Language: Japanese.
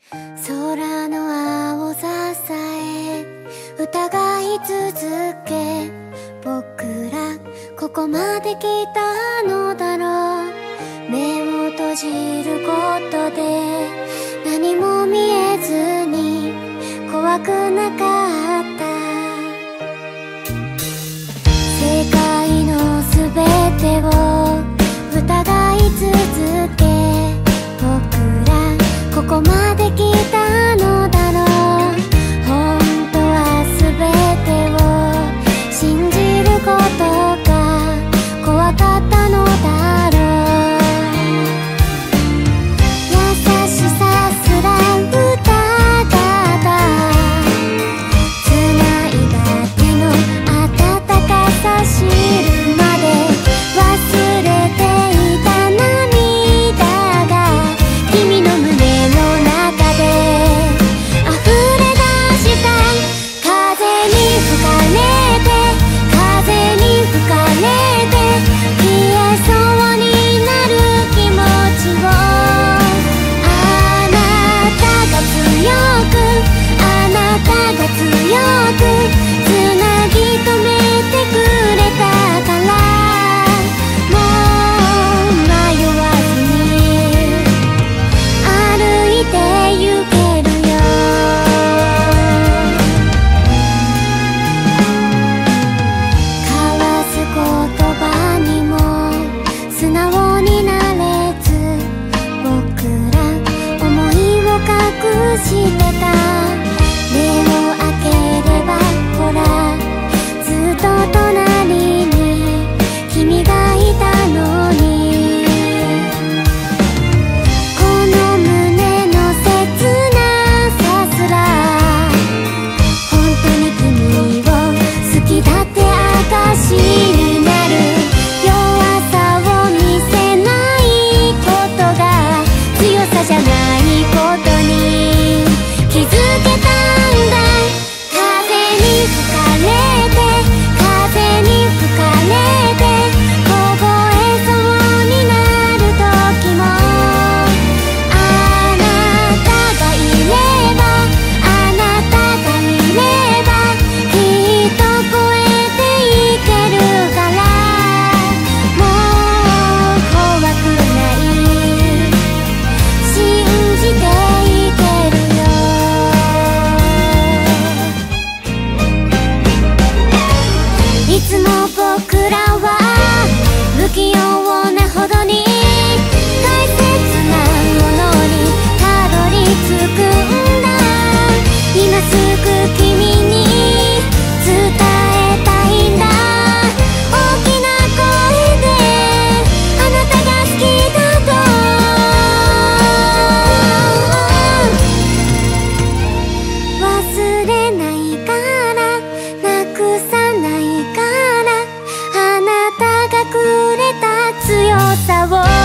空の青ささえ疑い続け、僕らここまで来たのだろう。目を閉じることで何も見えずに怖くなかった。世界のすべてを疑い続け、僕らここまで来たのだろう。本当はすべてを信じることが怖かったのだろう。優しさすら疑った繋いだ手の温かさ知るまで忘れていた涙が君の胸の中で溢れ出した。風に吹かれて風に吹かれて消えそうになる気持ちを、あなたが強くあなたが強くつなぎ止めてくれたから、もう迷わずに歩いて行けるよ。交わす言葉にも素直になれず、僕ら思いを隠してた。目を開ければほらずっと隣に君がいたのに、この胸の切なさすら本当に君を好きだって証になる。弱さを見せないことが強さじゃないことに気づけたんだ。風に吹かれて風に吹かれて凍えそうになる時も、あなたがいればあなたがいればきっと超えていけるから、もう怖くない信じていけるよ。いつも僕らは不器用なほどに大切なものにたどり着くんだ。今すぐ君に伝えたいんだ。大きな声であなたが好きだと。忘れないからなくさないから、あなたがくれた強さを